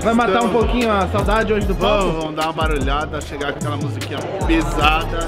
Vai matar um pouquinho a saudade hoje do palco? Vamos dar uma barulhada, chegar com aquela musiquinha pesada.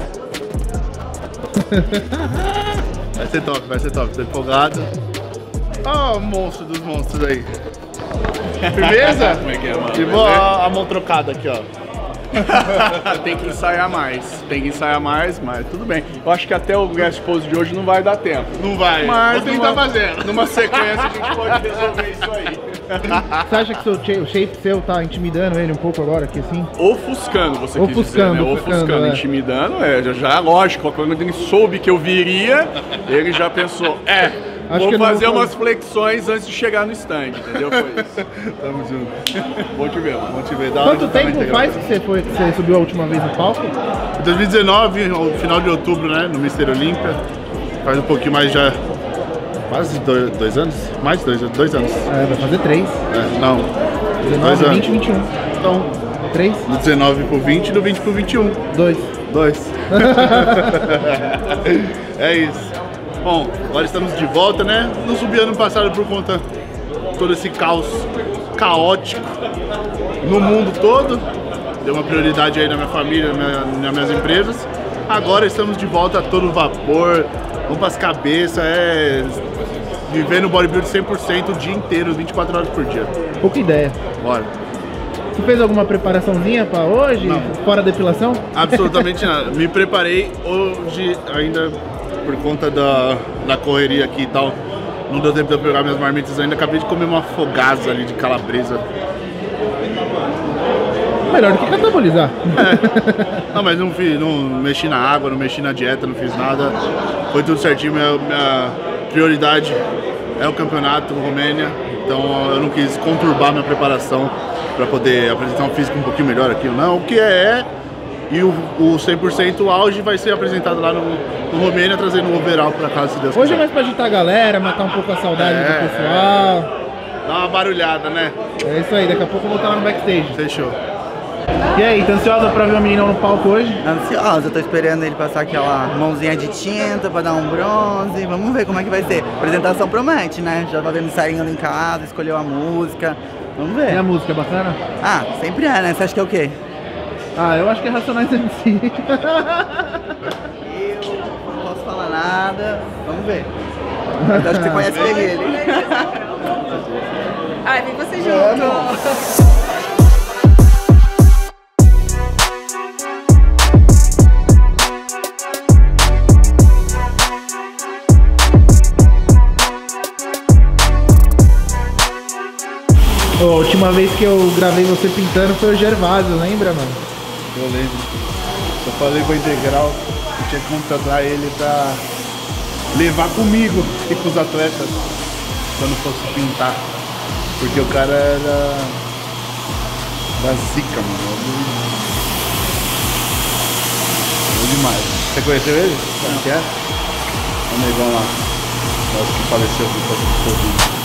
Vai ser top, tô empolgado. Ó, o monstro dos monstros aí. Firmeza? Como é que é, mano? De boa, a mão trocada aqui, ó. Tem que ensaiar mais, mas tudo bem. Eu acho que até o guest pose de hoje não vai dar tempo. Não vai, mas vou tentar fazer. Numa sequência a gente pode resolver isso aí. Você acha que o shape seu tá intimidando ele um pouco agora aqui assim? Ofuscando, você quis dizer, né? Ofuscando, intimidando, já lógico. Quando ele soube que eu viria, ele já pensou, vou fazer umas flexões antes de chegar no stand, entendeu? Foi isso. Tamo junto. Bom te ver, mano. Bom te ver. Quanto tempo faz que você subiu a última vez no palco? 2019, no final de outubro, né? No Mister Olímpia. Faz um pouquinho mais já. Quase 2 anos? Mais de 2 anos. Vai fazer 3. Não. 19, 20 e 21. Então, 3? Do 19 pro 20 e do 20 pro 21. 2. É isso. Bom, agora estamos de volta, né? Não subi ano passado por conta de todo esse caos caótico no mundo todo. Deu uma prioridade aí na minha família, nas minhas empresas. Agora estamos de volta a todo vapor. Vamos pras cabeças, vivendo bodybuilding 100% o dia inteiro, 24 horas por dia. Pouca ideia. Bora. Você fez alguma preparaçãozinha pra hoje? Não. Fora a depilação? Absolutamente nada. Me preparei hoje ainda por conta da correria aqui e tal. Não deu tempo de eu pegar minhas marmitas ainda. Acabei de comer uma fogaza ali de calabresa. Melhor do que catabolizar. Não, mas não mexi na água, não mexi na dieta, não fiz nada. Foi tudo certinho. Minha prioridade é o campeonato Romênia. Então eu não quis conturbar minha preparação para poder apresentar um físico um pouquinho melhor aqui. Não, o que e o 100% auge vai ser apresentado lá no Romênia, trazendo o overall para casa, se Deus quiser. Hoje é mais pra agitar a galera, matar um pouco a saudade do pessoal. Dá uma barulhada, né? É isso aí, daqui a pouco eu vou estar lá no backstage. Fechou. E aí, tá ansiosa pra ver o meninão no palco hoje? Ansiosa, tô esperando ele passar aquela mãozinha de tinta pra dar um bronze. Vamos ver como é que vai ser. A apresentação promete, né? Já tá vendo saindo em casa, escolheu a música. Vamos ver. E a música é bacana? Ah, sempre é, né? Você acha que é o quê? Eu acho que é Racionais MC. Eu não posso falar nada. Vamos ver. Eu acho que você conhece bem ele. Vem você junto. A última vez que eu gravei você pintando foi o Gervásio, lembra, mano? Eu lembro. Eu falei com a Integral que tinha que contratar ele pra levar comigo e com os atletas quando fosse pintar. Porque o cara era da zica, mano. Bom demais. Você conheceu ele? Como que é? O negão lá. Acho que faleceu por causa do Covid.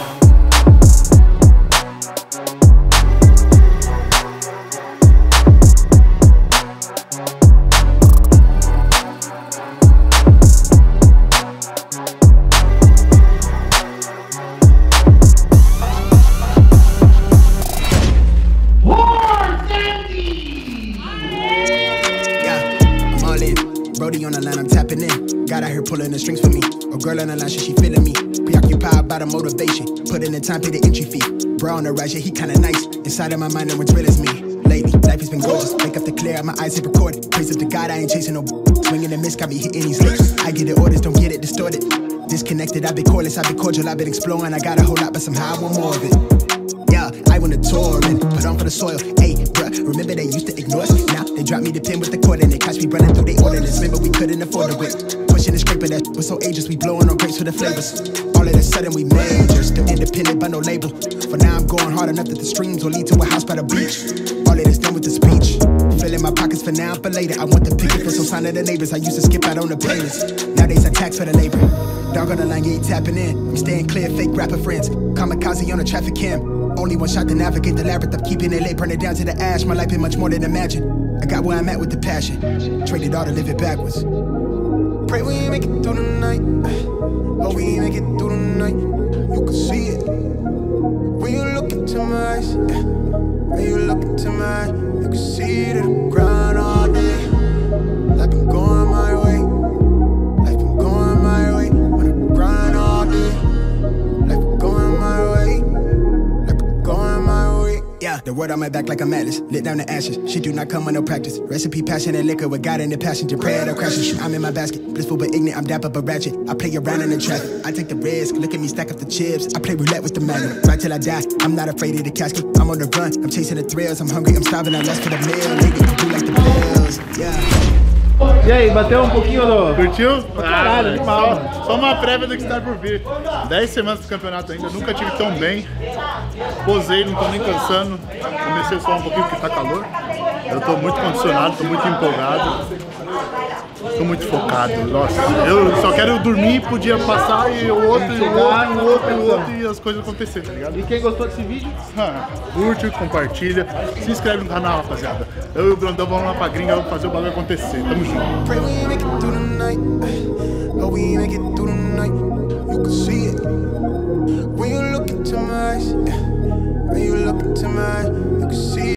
On the line, I'm tapping in. God out here pulling the strings for me. A girl on the line, she feeling me. Preoccupied by the motivation. Put in the time, pay the entry fee. Bro on the right, yeah, he kinda nice. Inside of my mind, no one's real as me. Lately, life has been gorgeous. Wake up to clear, my eyes hit recorded. Praise up to God, I ain't chasing no swinging and miss, got me hitting these lips. I get the orders, don't get it distorted. Disconnected, I've been cordless, I've been cordial, I've been exploring. I got a whole lot, but somehow I want more of it. Yeah, I went to tour and put on for the soil. Hey, bruh, remember they used to ignore us? Now they dropped me the pin with the cord and they catch me running through the ordinance. Remember we couldn't afford the whip. Pushing the scraper, that was so ageless. We blowing on grapes for the flavors. All of a sudden we major, still independent but no label. For now I'm going hard enough that the streams will lead to a house by the beach. All of this done with the speech. Filling my pockets for now, for later. I want the picket for some sign of the neighbors. I used to skip out on the playlist. Nowadays I tax for the labor. Dog on the line, yeah, he tapping in. I'm staying clear, fake rapper friends. Kamikaze on the traffic cam. Only one shot to navigate the labyrinth of keeping it late, burn it down to the ash. My life been much more than imagine. I got where I'm at with the passion. Traded all to live it backwards. Pray we make it through the night. Hope we make it through the night. You can see it when you look into my eyes, yeah. When you look into my eyes, you can see the ground all day. Life been going my way, life been going my way. Wanna grind all day, life been going my way, life been going my way. Yeah, the word on my back like a atlas, lit down the ashes. She do not come with no practice. Recipe, passion, and liquor with God in the passenger. Pray at her crashes. I'm in my basket, blissful but ignorant. I'm dapper but ratchet. I play around in the traffic. I take the risk. Look at me stack up the chips. I play roulette with the magnet. Right till I die. I'm not afraid of the casket. I'm on the run. I'm chasing the thrills. I'm hungry. I'm starving. I lust for the meal. Nigga, you do like the pills. Yeah. E aí, bateu um pouquinho do... Curtiu? Caralho, animal. Só uma prévia do que está por vir. 10 semanas do campeonato ainda, nunca tive tão bem. Posei, não tô nem cansando. Comecei só um pouquinho porque tá calor. Eu tô muito condicionado, tô muito empolgado. Tô muito focado. Nossa, eu só quero dormir, podia passar e o outro, e o outro, e o outro, e o outro, e as coisas acontecerem, tá ligado? E quem gostou desse vídeo? Curte, compartilha, se inscreve no canal, rapaziada. Eu e o Brandão vamos lá pra gringa, vamos fazer o bagulho acontecer. Tamo junto. Pray we make it through the night. Oh, we make it through the night. You can see it. When you look into my eyes, when you look into my eyes, you can see it.